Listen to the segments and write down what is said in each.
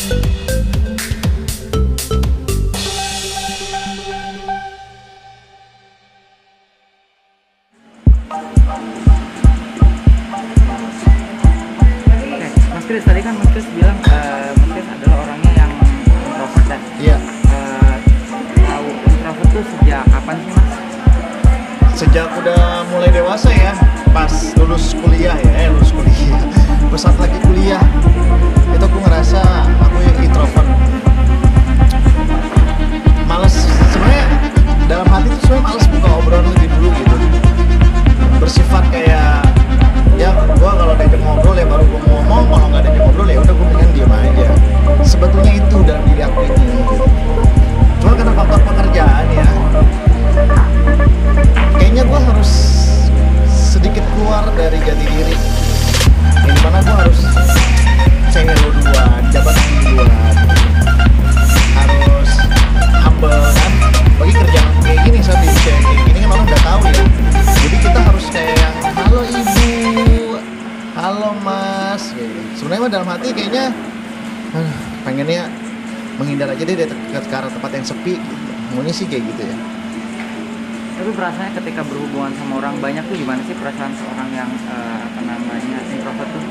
Mas Kris, tadi kan Mas Kris bilang Mas Kris adalah orangnya yang introvert dan Iya. tahu introvert tuh sejak kapan sih Mas? Sejak udah mulai dewasa ya, pas lulus kuliah ya, pas saat lagi kuliah itu aku ngerasa aku introvert, males sebenarnya, dalam hati tuh sebenarnya males buka obrolan lebih dulu gitu, bersifat kayak ya gua kalau diajak ngobrol ya baru gua ngomong, kalau nggak diajak ngobrol ya udah gua mendingan diem aja. Sebetulnya itu dalam diri aku ini gitu. Cuma karena faktor pekerjaan ya, kayaknya gue harus sedikit keluar dari jati diri, yang dimana gue harus cengeng duluan, jabat duluan, harus humble kan. Bagi kerjaan kayak gini, saat di usia kayak gini kan orang udah tahu ya, jadi kita harus kayak yang halo ibu, halo mas gitu. Sebenarnya dalam hati kayaknya pengennya menghindar aja deh dari ke arah tempat yang sepi gitu. Maunya sih kayak gitu ya. Tapi perasaannya ketika berhubungan sama orang banyak tuh gimana sih perasaan seorang yang introvert tuh?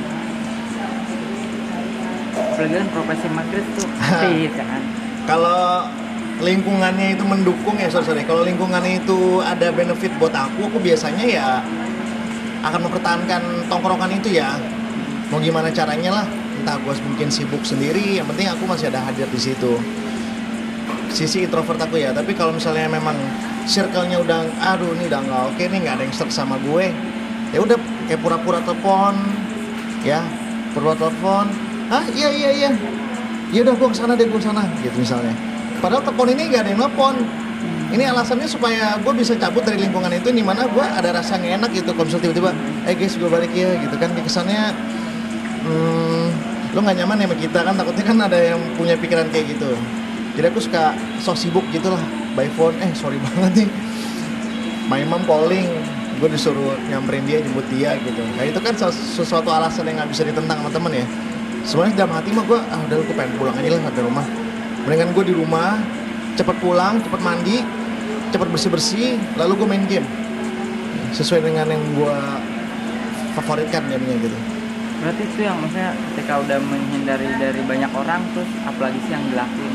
Apalagi kan profesi Mas Kris tuh aktif kan. Kalau lingkungannya itu mendukung ya sorry. Kalau lingkungannya itu ada benefit buat aku biasanya ya akan mempertahankan tongkrongan itu ya. Mau gimana caranya lah, entah gue mungkin sibuk sendiri, yang penting aku masih ada hadir di situ. Sisi introvert aku ya. Tapi kalau misalnya memang circle-nya udah, aduh ini udah nggak oke nih, nggak ada yang serk sama gue, ya udah kayak pura-pura telepon, ya pura-pura telepon, iya, ya udah gue kesana gitu misalnya. Padahal telepon ini nggak ada yang telepon. Ini alasannya supaya gue bisa cabut dari lingkungan itu, di mana gue ada rasa nggak enak gitu. Kalau misalnya tiba-tiba, guys gue balik ya gitu kan, kesannya lo nggak nyaman ya sama kita kan, takutnya kan ada yang punya pikiran kayak gitu. Jadi aku suka sok sibuk gitu lah, by phone, sorry banget nih, my mom calling, gue disuruh nyamperin dia, jemput dia gitu. Nah itu kan sesuatu alasan yang nggak bisa ditentang sama temen ya. Sebenarnya dalam hati mah gue, udah gue pengen pulang aja lah ke rumah. Mendingan gue di rumah, cepet pulang, cepet mandi, cepet bersih-bersih, lalu gue main game sesuai dengan yang gue favoritkan gamenya gitu. Berarti itu yang maksudnya ketika udah menghindari dari banyak orang, terus apalagi sih yang dilakuin?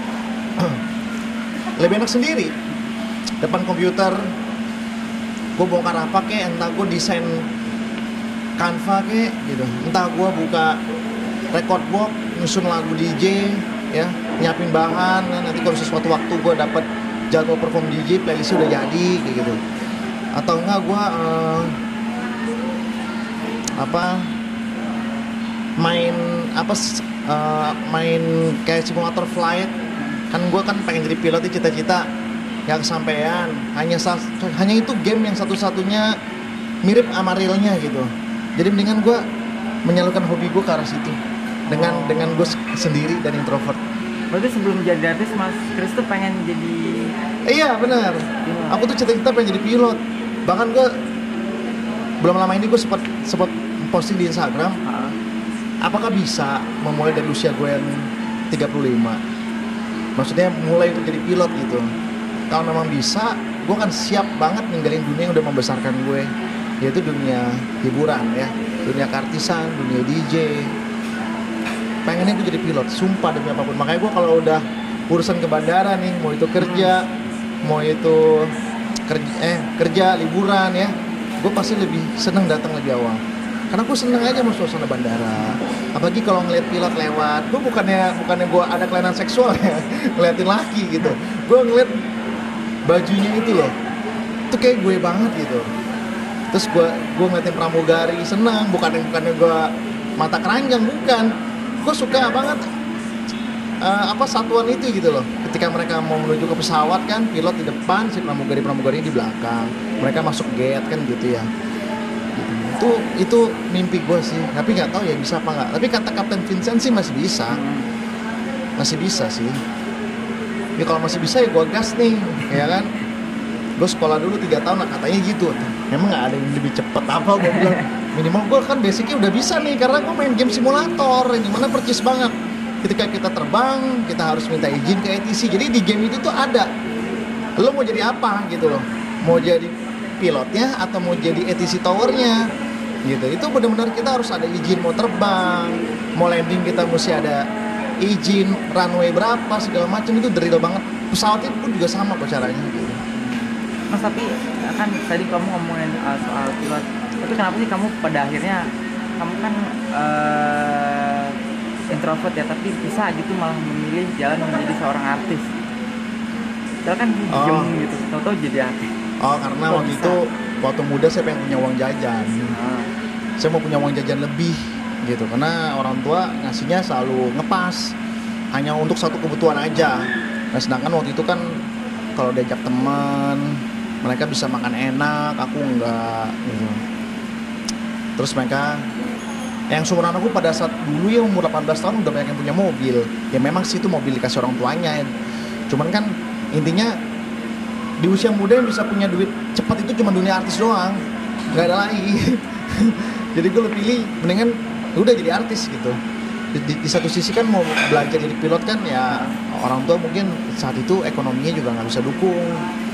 Lebih enak sendiri depan komputer, gue bongkar apa kek, entah gue desain Canva kek gitu, entah gue buka record box, nyusun lagu DJ ya, nyiapin bahan, nanti kalau sesuatu waktu gue dapat jadwal perform DJ, playlistnya udah jadi kayak gitu. Atau enggak gue main kayak simulator flight. Kan gue kan pengen jadi pilot di cita-cita, gak kesampaian. Hanya itu game yang satu-satunya mirip sama realnya gitu. Jadi mendingan gue menyalurkan hobi gue ke arah situ dengan gue sendiri dan introvert. Berarti sebelum jadi artis Mas Kris tuh pengen jadi... Iya benar. Aku tuh cita-cita pengen jadi pilot. Bahkan gue belum lama ini gue sempat posting di Instagram. Apakah bisa memulai dari usia gue yang 35? Maksudnya mulai untuk jadi pilot gitu. Kalau memang bisa, gue kan siap banget ninggalin dunia yang udah membesarkan gue, yaitu dunia hiburan ya, dunia kartisan, dunia DJ. Pengennya gue jadi pilot, sumpah demi apapun. Makanya gue kalau udah urusan ke bandara nih, mau itu kerja, mau itu kerja liburan ya, gue pasti lebih seneng datang lebih awal. Karena gue seneng aja sama suasana bandara. Apalagi kalau ngeliat pilot lewat, gue bukannya gue ada kelainan seksual ya, ngeliatin laki gitu. Gue ngeliat bajunya itu loh, itu kayak gue banget gitu. Terus gue ngeliatin pramugari, seneng. Bukannya gue mata keranjang, bukan. Gue suka banget satuan itu gitu loh. Ketika mereka mau menuju ke pesawat kan, pilot di depan, si pramugari di belakang. Mereka masuk gate kan gitu ya. Itu mimpi gue sih, tapi nggak tahu ya bisa apa nggak. Tapi kata Kapten Vincent sih masih bisa sih. Ya kalau masih bisa ya gue gas nih, ya kan. Gue sekolah dulu 3 tahun, katanya gitu. Emang nggak ada yang lebih cepet apa? Gue bilang minimal gue kan basicnya udah bisa nih, karena gue main game simulator, yang dimana percis banget. ketika kita terbang kita harus minta izin ke ATC. Jadi di game itu tuh ada, lo mau jadi apa gitu loh, mau jadi pilotnya atau mau jadi ATC towernya gitu. Itu benar-benar kita harus ada izin mau terbang, mau landing kita mesti ada izin, runway berapa segala macam, itu detail banget. Pesawatnya pun juga sama kok caranya gitu. Mas, tapi kan tadi kamu ngomongin soal pilot, tapi kenapa sih kamu pada akhirnya kamu kan introvert ya, tapi bisa gitu malah memilih jalan menjadi seorang artis. Padahal kan diem gitu, tau-tau jadi artis. Karena waktu itu waktu muda saya pengen punya uang jajan. Saya mau punya uang jajan lebih gitu, karena orang tua ngasihnya selalu ngepas hanya untuk satu kebutuhan aja. Nah, sedangkan waktu itu kan kalau diajak teman mereka bisa makan enak, aku enggak gitu. Terus mereka yang seumuran aku pada saat dulu ya umur 18 tahun udah banyak yang punya mobil. Ya memang sih itu mobil dikasih orang tuanya. Cuman kan intinya di usia muda yang bisa punya duit cepat itu cuma dunia artis doang, nggak ada lagi. Jadi gue lebih pilih mendingan udah jadi artis gitu. Di satu sisi kan mau belajar jadi pilot kan ya orang tua mungkin saat itu ekonominya juga nggak bisa dukung.